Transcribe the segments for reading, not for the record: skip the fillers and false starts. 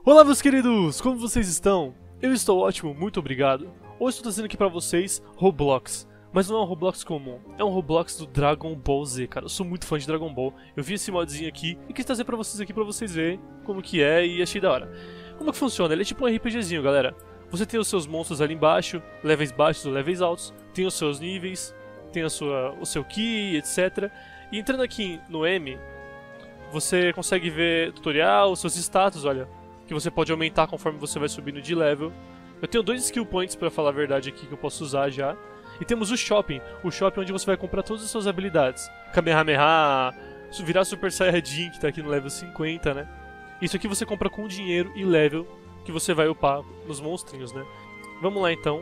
Olá, meus queridos! Como vocês estão? Eu estou ótimo, muito obrigado. Hoje estou trazendo aqui pra vocês Roblox. Mas não é um Roblox comum, é um Roblox do Dragon Ball Z, cara. Eu sou muito fã de Dragon Ball. Eu vi esse modzinho aqui e quis trazer pra vocês aqui pra vocês verem como que é e achei da hora. Como que funciona? Ele é tipo um RPGzinho, galera. Você tem os seus monstros ali embaixo, levels baixos ou levels altos, tem os seus níveis, tem o seu ki, etc. E entrando aqui no M, você consegue ver tutorial, os seus status, olha, que você pode aumentar conforme você vai subindo de level. Eu tenho 2 skill points pra falar a verdade aqui que eu posso usar já. E temos o shopping onde você vai comprar todas as suas habilidades. Kamehameha, virar Super Saiyajin, que tá aqui no level 50, né? Isso aqui você compra com dinheiro e level que você vai upar nos monstrinhos, né? Vamos lá então.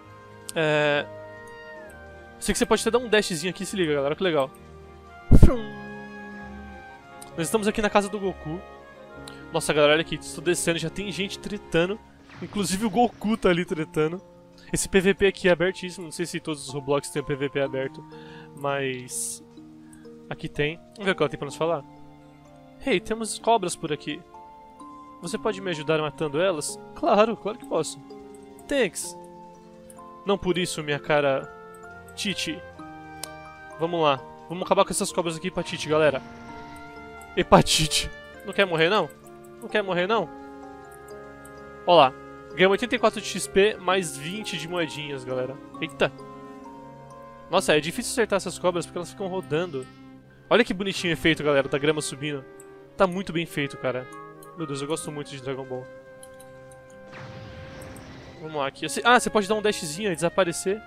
Sei que você pode até dar um dashzinho aqui, se liga, galera, que legal. Nós estamos aqui na casa do Goku. Nossa, galera, olha aqui, estou descendo, já tem gente tretando. Inclusive o Goku tá ali tretando. Esse PVP aqui é abertíssimo, não sei se todos os Roblox têm o PVP aberto, mas aqui tem. Vamos ver o que ela tem pra nos falar. Hey, temos cobras por aqui. Você pode me ajudar matando elas? Claro, claro que posso. Thanks. Não por isso, minha cara Titi. Vamos lá, vamos acabar com essas cobras aqui, hepatite, galera. Hepatite. Não quer morrer, não? Não quer morrer, não? Ó lá. Ganha 84 de XP, mais 20 de moedinhas, galera. Eita. Nossa, é difícil acertar essas cobras porque elas ficam rodando. Olha que bonitinho o efeito, galera, da grama subindo. Tá muito bem feito, cara. Meu Deus, eu gosto muito de Dragon Ball. Vamos lá aqui. Ah, você pode dar um dashzinho e desaparecer.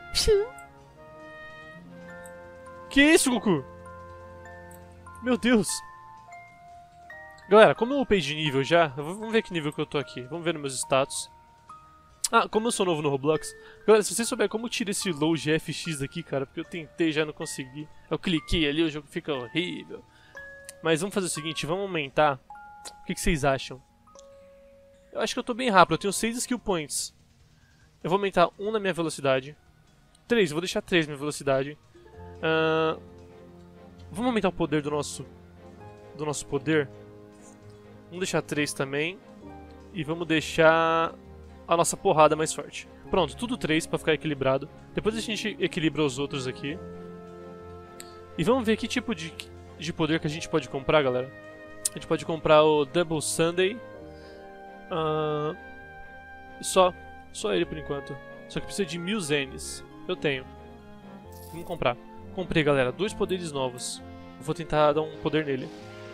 Que isso, Goku? Meu Deus. Galera, como eu upei de nível já, vamos ver que nível que eu tô aqui. Vamos ver nos meus status. Ah, como eu sou novo no Roblox, galera, se vocês souberem como tira esse low GFX daqui, cara, porque eu tentei já não consegui. Eu cliquei ali, o jogo fica horrível. Mas vamos fazer o seguinte, vamos aumentar. O que vocês acham? Eu acho que eu tô bem rápido, eu tenho 6 skill points. Eu vou aumentar 1 na minha velocidade. 3, eu vou deixar 3 na minha velocidade. Vamos aumentar o poder do nosso poder. Vamos deixar 3 também. E vamos deixar a nossa porrada mais forte. Pronto, tudo 3 pra ficar equilibrado. Depois a gente equilibra os outros aqui. E vamos ver que tipo de poder que a gente pode comprar, galera. A gente pode comprar o Double Sunday. Só ele por enquanto. Só que precisa de 1000 zenes. Eu tenho. Vamos comprar. Comprei, galera. 2 poderes novos. Vou tentar dar um poder nele.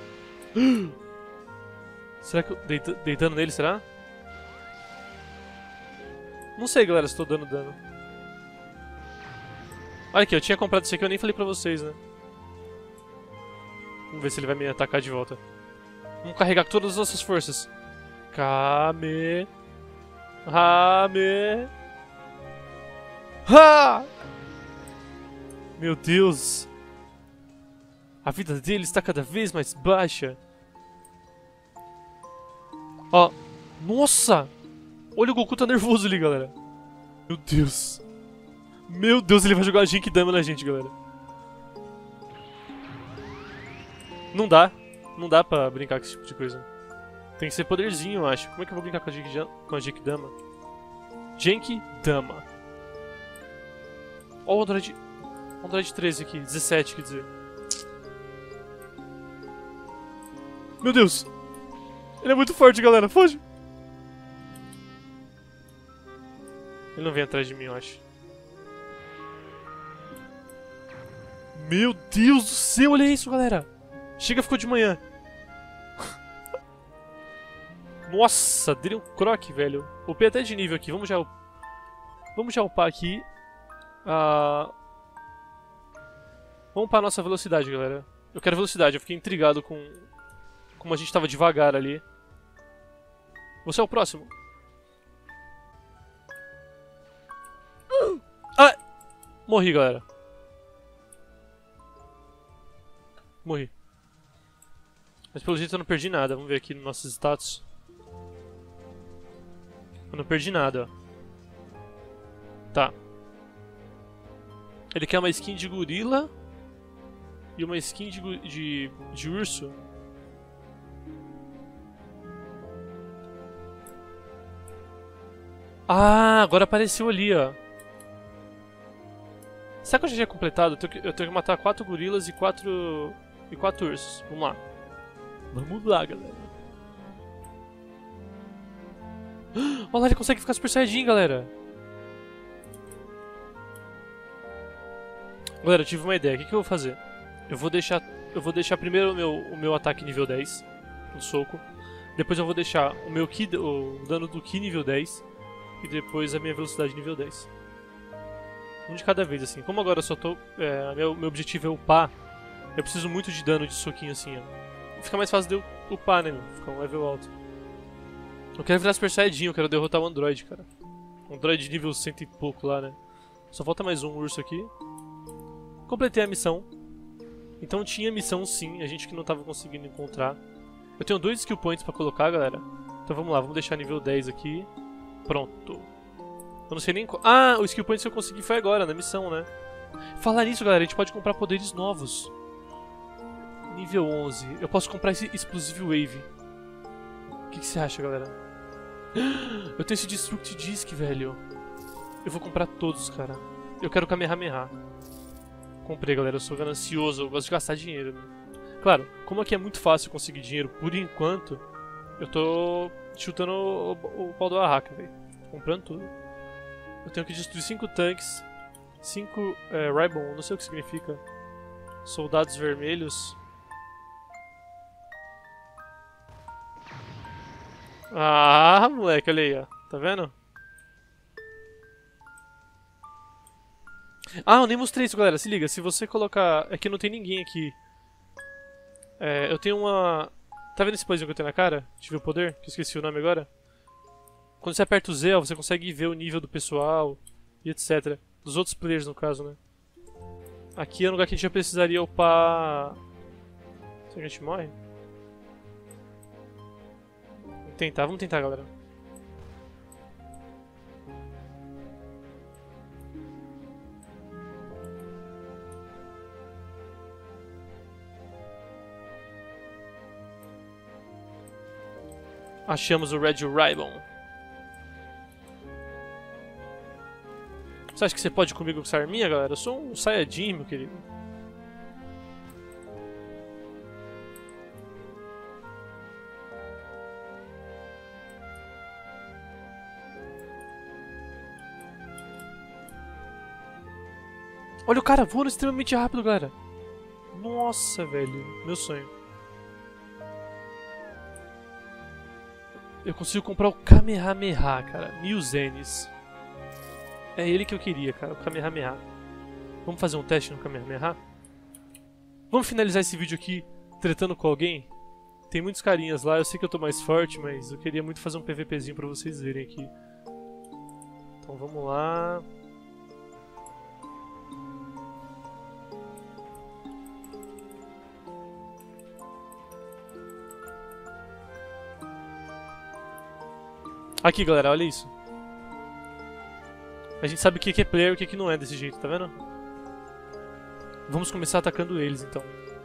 Será que eu... Deitando nele, será? Não sei, galera, se estou dando dano. Olha aqui, eu tinha comprado isso aqui, eu nem falei pra vocês, né? Vamos ver se ele vai me atacar de volta. Vamos carregar com todas as nossas forças. Kame. Hame. Ha! Meu Deus. A vida dele está cada vez mais baixa. Ó. Nossa! Olha, o Goku tá nervoso ali, galera. Meu Deus. Meu Deus, ele vai jogar Genkidama na gente, galera. Não dá. Não dá pra brincar com esse tipo de coisa. Tem que ser poderzinho, eu acho. Como é que eu vou brincar com a Genkidama? Genkidama. Ó, o Android 13 aqui. 17, quer dizer. Meu Deus. Ele é muito forte, galera. Foge. Ele não vem atrás de mim, eu acho. Meu Deus do céu, olha isso, galera. Chega, ficou de manhã. Nossa, dele um croque, velho. Upei até de nível aqui. Vamos já upar aqui. Vamos upar a nossa velocidade, galera. Eu quero velocidade, eu fiquei intrigado com como a gente tava devagar ali. Você é o próximo. Ah! Morri, galera. Morri. Mas pelo jeito eu não perdi nada. Vamos ver aqui nos nossos status. Eu não perdi nada, ó. Tá. Ele quer uma skin de gorila e uma skin de urso. Ah, agora apareceu ali, ó. Será que eu já tinha completado? Eu tenho que matar 4 gorilas e 4 ursos. Vamos lá. Vamos lá, galera. Olha lá, ele consegue ficar super saiyajin, galera. Galera, eu tive uma ideia. O que eu vou fazer? Eu vou deixar primeiro o meu ataque nível 10, no soco. Depois eu vou deixar o dano do Ki nível 10. E depois a minha velocidade nível 10. Um de cada vez, assim. Como agora eu só tô... meu objetivo é upar, eu preciso muito de dano de soquinho, assim, ó. Fica mais fácil de eu upar, né, meu? Ficar um level alto. Eu quero virar Super Saiyajin, eu quero derrotar o Android, cara. O Android nível 100 e pouco lá, né? Só falta mais um urso aqui. Completei a missão. Então tinha missão sim, a gente que não tava conseguindo encontrar. Eu tenho 2 skill points pra colocar, galera. Então vamos lá, vamos deixar nível 10 aqui. Pronto. Eu não sei nem... Ah, o skill point que eu consegui foi agora, na missão, né? Falar nisso, galera, a gente pode comprar poderes novos. Nível 11. Eu posso comprar esse Explosive Wave. O que você acha, galera? Eu tenho esse Destruct Disc, velho. Eu vou comprar todos, cara. Eu quero Kamehameha. Comprei, galera. Eu sou ganancioso. Eu gosto de gastar dinheiro. Claro, como aqui é muito fácil conseguir dinheiro, por enquanto, eu tô chutando o pau do arraca, velho. Comprando tudo. Eu tenho que destruir 5 tanques. 5 Ribbon, não sei o que significa. Soldados vermelhos. Ah, moleque, olha aí, ó. Tá vendo? Ah, eu nem mostrei isso, galera. Se liga, se você colocar... É que não tem ninguém aqui. Eu tenho uma... Tá vendo esse pozinho que eu tenho na cara? Deixa eu ver o poder, que eu esqueci o nome agora. Quando você aperta o Z, ó, você consegue ver o nível do pessoal e etc. Dos outros players, no caso, né? Aqui é um lugar que a gente já precisaria upar... Será que a gente morre? Vamos tentar, galera. Achamos o Red Ribbon. Você acha que você pode ir comigo com essa arminha, galera? Eu sou um Saiyajin, meu querido. Olha o cara voando extremamente rápido, galera. Nossa, velho. Meu sonho. Eu consigo comprar o Kamehameha, cara. 1000 zenes. É ele que eu queria, cara. O Kamehameha. Vamos fazer um teste no Kamehameha? Vamos finalizar esse vídeo aqui tretando com alguém? Tem muitos carinhas lá. Eu sei que eu tô mais forte, mas eu queria muito fazer um PVPzinho pra vocês verem aqui. Então vamos lá. Aqui, galera, olha isso. A gente sabe o que é player e o que não é desse jeito, tá vendo? Vamos começar atacando eles, então.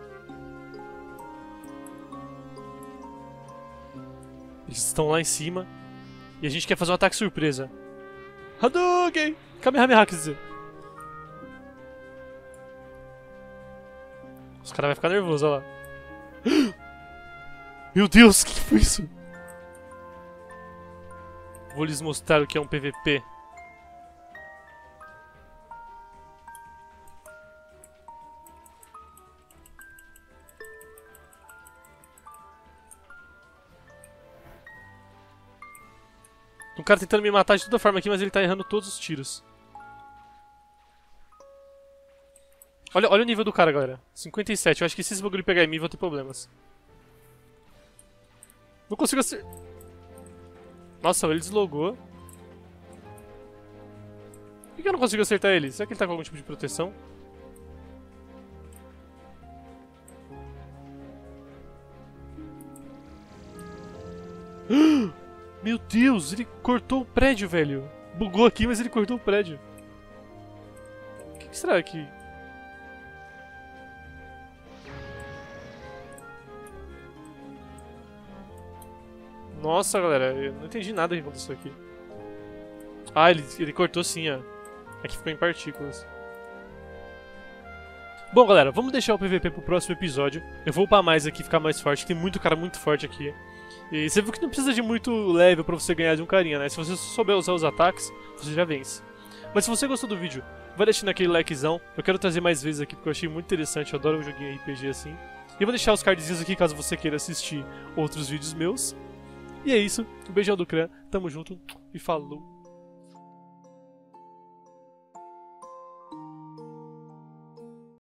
Eles estão lá em cima. E a gente quer fazer um ataque surpresa. Hadouken! Kamehameha, quer dizer. Os caras vão ficar nervosos, olha lá. Meu Deus, o que foi isso? Vou lhes mostrar o que é um PVP. Um cara tentando me matar de toda forma aqui, mas ele tá errando todos os tiros. Olha o nível do cara, galera. 57. Eu acho que se esse bagulho pegar em mim, vou ter problemas. Não consigo acertar. Nossa, ele deslogou. Por que eu não consigo acertar ele? Será que ele tá com algum tipo de proteção? Meu Deus, ele cortou o prédio, velho. Bugou aqui, mas ele cortou o prédio. O que será que... Nossa, galera, eu não entendi nada que aconteceu aqui. Ah, ele cortou sim, ó. Aqui ficou em partículas. Bom, galera, vamos deixar o PVP pro próximo episódio. Eu vou upar mais aqui, ficar mais forte. Tem muito cara muito forte aqui. E você viu que não precisa de muito level pra você ganhar de um carinha, né? Se você souber usar os ataques, você já vence. Mas se você gostou do vídeo, vai deixando aquele likezão. Eu quero trazer mais vezes aqui porque eu achei muito interessante. Eu adoro um joguinho RPG assim. E eu vou deixar os cardzinhos aqui caso você queira assistir outros vídeos meus. E é isso. Um beijão do Cran. Tamo junto e falou.